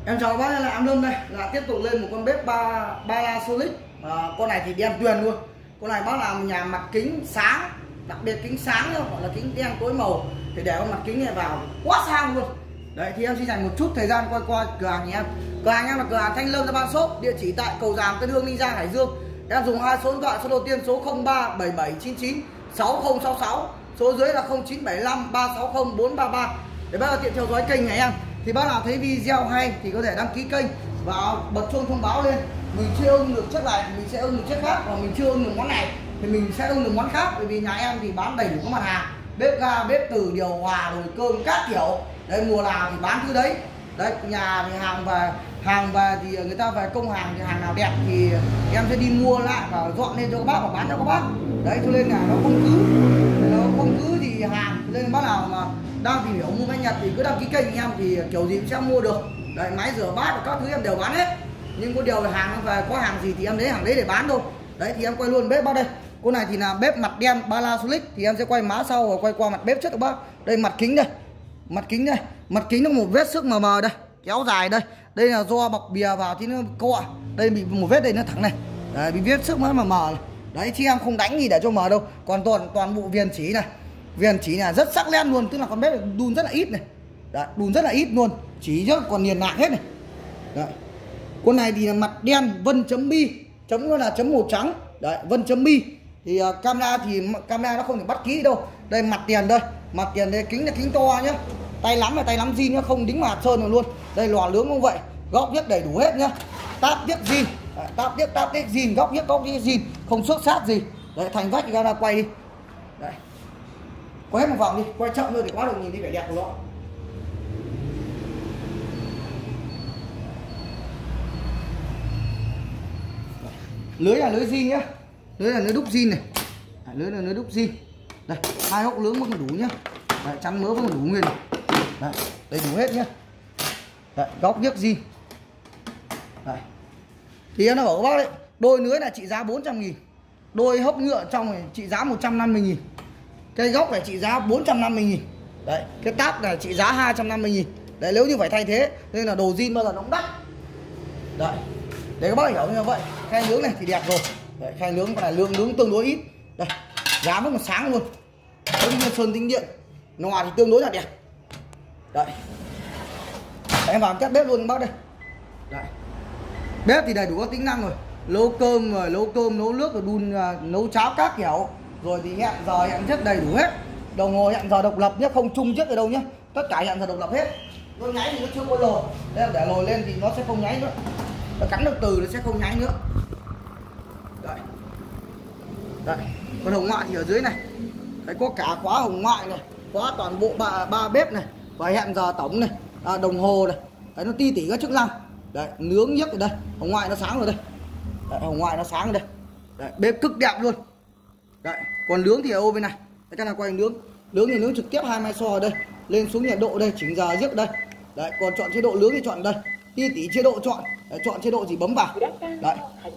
Em chào các bác, là em Lâm đây, là tiếp tục lên một con bếp Panasonic. Con này thì đen tuyền luôn. Con này bác làm nhà mặt kính sáng, đặc biệt kính sáng nhá, gọi là kính đen tối màu, thì để con mặt kính này vào quá sang luôn. Đấy thì em xin dành một chút thời gian quay qua cửa hàng nhà em. Cửa hàng em là cửa hàng Thanh Lâm Japan Shop, địa chỉ tại Cầu Giàm, Tân Hương, Ninh Giang, Hải Dương. Em dùng hai số điện thoại, số đầu tiên số 0377996066, số dưới là 0975360433 để bác tiện theo dõi kênh này em. Thì bác nào thấy video hay thì có thể đăng ký kênh và bật chuông thông báo lên. Mình chưa ưng được chiếc này mình sẽ ưng được chiếc khác, và mình chưa ưng được món này thì mình sẽ ưng được món khác. Bởi vì nhà em thì bán đầy đủ các mặt hàng, bếp ga, bếp từ, điều hòa, nồi cơm các kiểu. Đấy, mùa nào thì bán thứ đấy. Đấy, nhà thì hàng về thì người ta về công hàng thì hàng nào đẹp thì em sẽ đi mua lại và dọn lên cho các bác và bán cho các bác. Đấy, cho nên là nó không cứ thì hàng. Cho nên bác nào mà đang tìm hiểu mua máy Nhật thì cứ đăng ký kênh em thì kiểu gì cũng sẽ mua được. Đấy, máy rửa bát và các thứ em đều bán hết. Nhưng có điều là hàng về có hàng gì thì em lấy hàng đấy để bán thôi. Đấy thì em quay luôn bếp bác đây. Con này thì là bếp mặt đen Panasonic, thì em sẽ quay má sau và quay qua mặt bếp trước các bác. Đây mặt kính đây. Mặt kính đây. Mặt kính nó một vết xước mờ mờ đây, kéo dài đây. Đây là do bọc bìa vào thì nó cọ. Đây bị một vết đây nó thẳng này. Đấy, bị vết xước mờ mờ. Đấy chứ em không đánh gì để cho mờ đâu. Còn toàn bộ viền chỉ này. Viền chỉ này rất sắc nét luôn, tức là con bếp này đun rất là ít này. Đấy, đun rất là ít luôn, chỉ chứ còn liền lạc hết này. Đấy. Con này thì là mặt đen vân chấm bi, chấm nó là chấm màu trắng. Đấy, vân chấm bi. Thì camera nó không thể bắt kỹ đâu. Đây mặt tiền đây, mặt tiền đây kính là kính to nhá. Tay lắm là tay lắm zin nhá, không đính mà sơn được luôn. Đây lò nướng cũng vậy, góc viết đầy đủ hết nhá. Táp viết zin, táp viết zin, góc viết zin, không xước sát gì. Đấy, thành vách ra quay đi. Đấy. Quay hết một vòng đi, quay chậm thôi để quá được nhìn đi vẻ đẹp của nó. Lưới là lưới zin nhá, lưới là lưới đúc zin này. Lưới là lưới đúc zin. Đây, hai hốc nướng vẫn đủ nhá. Đấy, chắn mỡ vẫn đủ nguyên này. Đấy, đầy đủ hết nhá. Đấy, góc viết zin. Đấy. Thì nó bảo các bác đấy, đôi lưới là trị giá 400.000, đôi hốc nhựa trong này trị giá 150.000, cái góc này trị giá 450.000. Đấy, cái táp này trị giá 250.000. Đấy, nếu như phải thay thế nên là đồ zin bao giờ nó cũng đắt. Đấy, để các bác hiểu như vậy. Khay nướng này thì đẹp rồi. Đấy, khay nướng con này lượng nướng tương đối ít. Đây, giá vẫn còn sáng luôn. Đấy, như sơn tính điện, nò thì tương đối là đẹp. Đấy, em vào test bếp luôn các bác đây. Đấy, bếp thì đầy đủ các tính năng rồi, nấu cơm rồi, nấu nước rồi, đun nấu cháo các kiểu. Rồi thì hẹn giờ hẹn giấc đầy đủ hết. Đồng hồ hẹn giờ độc lập nhé, không chung trước ở đâu nhé. Tất cả hẹn giờ độc lập hết. Nó nháy thì nó chưa có lồi. Đây để lồi lên thì nó sẽ không nháy nữa. Nó cắn được từ nó sẽ không nháy nữa. Đấy. Đấy. Còn hồng ngoại thì ở dưới này. Đấy, có cả khóa hồng ngoại này, khóa toàn bộ ba bếp này, và hẹn giờ tổng này, đồng hồ này. Đấy, nó ti tỉ các chức năng. Đấy, nướng nhấc ở đây, hồng ngoại nó sáng rồi đây. Đấy, hồng ngoại nó sáng rồi đây. Đấy, bếp cực đẹp luôn. Đấy, còn nướng thì ở ô bên này. Đấy, cái này quay nướng thì nướng trực tiếp 2 máy so ở đây, lên xuống nhiệt độ đây, chỉnh giờ giết đây. Đấy, còn chọn chế độ nướng thì chọn đây, ti tỉ chế độ chọn. Đấy, chọn chế độ gì bấm vào. Đấy,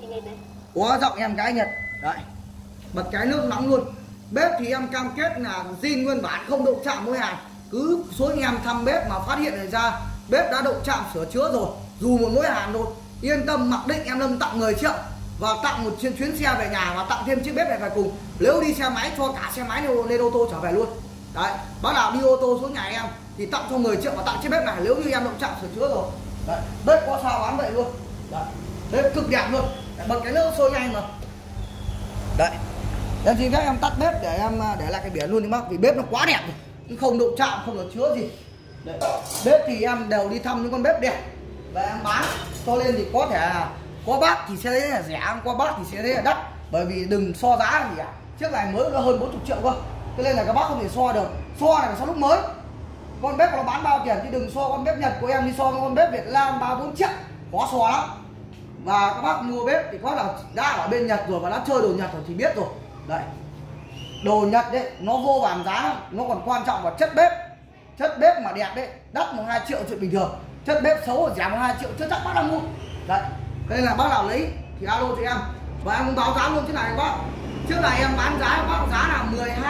quá giọng em gái Nhật. Đấy, bật cái nước nóng luôn. Bếp thì em cam kết là zin nguyên bản, không động chạm mỗi hàng. Cứ số anh em thăm bếp mà phát hiện ra bếp đã động chạm sửa chữa rồi, dù một mỗi hàng thôi, yên tâm mặc định em Lâm tặng 10 triệu và tặng một chuyến xe về nhà và tặng thêm chiếc bếp này về cùng. Nếu đi xe máy cho cả xe máy lên ô tô trở về luôn. Đấy, bác nào đi ô tô xuống nhà em thì tặng cho 10 triệu và tặng chiếc bếp này nếu như em động chạm sửa chữa rồi. Đấy, bếp có sao bán vậy luôn. Đấy, bếp cực đẹp luôn. Đấy, bật cái nước sôi nhanh mà. Đấy, em xin phép em tắt bếp để em để lại cái biển luôn đi bác, vì bếp nó quá đẹp rồi, không động chạm, không được chứa gì. Đấy, bếp thì em đều đi thăm những con bếp đẹp và em bán, cho nên thì có thể là có bác thì sẽ thấy là rẻ, có bác thì sẽ thấy là đắt. Bởi vì đừng so giá gì cả, chiếc này mới nó hơn 40 triệu cơ, cho nên là các bác không thể so được. So này phải so lúc mới. Con bếp nó bán bao tiền thì đừng so con bếp Nhật của em đi so với con bếp Việt Nam 3-4 triệu, khó so lắm. Và các bác mua bếp thì có là đã ở bên Nhật rồi và đã chơi đồ Nhật rồi thì biết rồi. Đấy, đồ Nhật đấy nó vô vàn giá lắm, nó còn quan trọng vào chất bếp. Chất bếp mà đẹp đấy, đắt 1-2 triệu chuyện bình thường. Chất bếp xấu ở giảm 1-2 triệu chưa chắc bác đang mua. Đấy, nên là bác nào lấy thì alo cho em. Và em cũng báo giá luôn thế này các bác. Trước này em bán giá bác giá là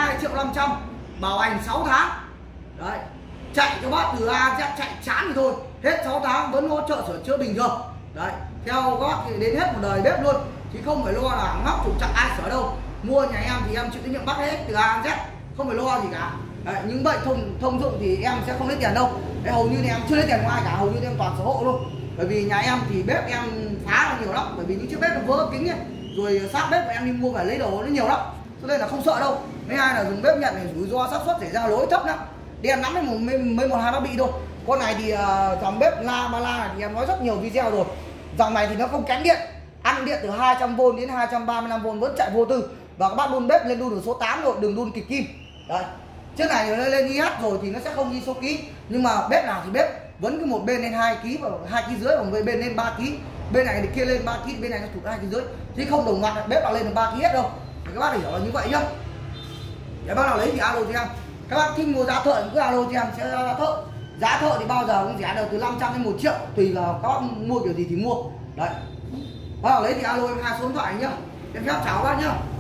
12.500.000, bảo hành 6 tháng. Đấy, chạy cho bác từ A Z chạy chán thì thôi, hết 6 tháng vẫn hỗ trợ sửa chữa bình thường. Đấy, theo các bác thì đến hết một đời bếp luôn, chứ không phải lo là ngóc trục trặc ai sửa đâu. Mua nhà em thì em chịu trách nhiệm bắt hết từ A đến Z, không phải lo gì cả. Đấy, những bệnh thông dụng thì em sẽ không lấy tiền đâu. Đấy, hầu như là em chưa lấy tiền của ai cả, hầu như em toàn sổ hộ luôn. Bởi vì nhà em thì bếp em phá là nhiều lắm, bởi vì những chiếc bếp nó vỡ kính ấy, rồi xác bếp của em đi mua về lấy đồ nó nhiều lắm, cho nên là không sợ đâu. Mấy ai là dùng bếp Nhật này rủi ro xác suất xảy ra lỗi thấp lắm, đen lắm mới một hai nó bị thôi. Con này thì dòng bếp ba la này thì em nói rất nhiều video rồi, dòng này thì nó không kén điện, ăn điện từ 200V đến 235V vẫn chạy vô tư. Và các bác đun bếp lên đun được số 8 rồi, đừng đun kịch kim. Đấy, chiếc này nó lên IH rồi thì nó sẽ không ghi số ký, nhưng mà bếp nào thì bếp vẫn cứ một bên lên 2 kg và 2,5 kg, còn bên lên 3 kg, bên này thì kia lên 3 kg, bên này nó tụt 2,5 kg, chứ không đồng loạt bếp nào lên được 3 kg hết đâu. Thì các bác hiểu là như vậy nhá. Để bác nào lấy thì alo cho em. Các bác thích mua giá thợ thì cứ alo cho em sẽ ra giá thợ. Giá thợ thì bao giờ cũng rẻ được từ 500 đến 1 triệu, tùy là các bác mua kiểu gì thì mua. Đấy, bác nào lấy thì alo em 2 số điện thoại nhá. Em phép chào các bác nhá.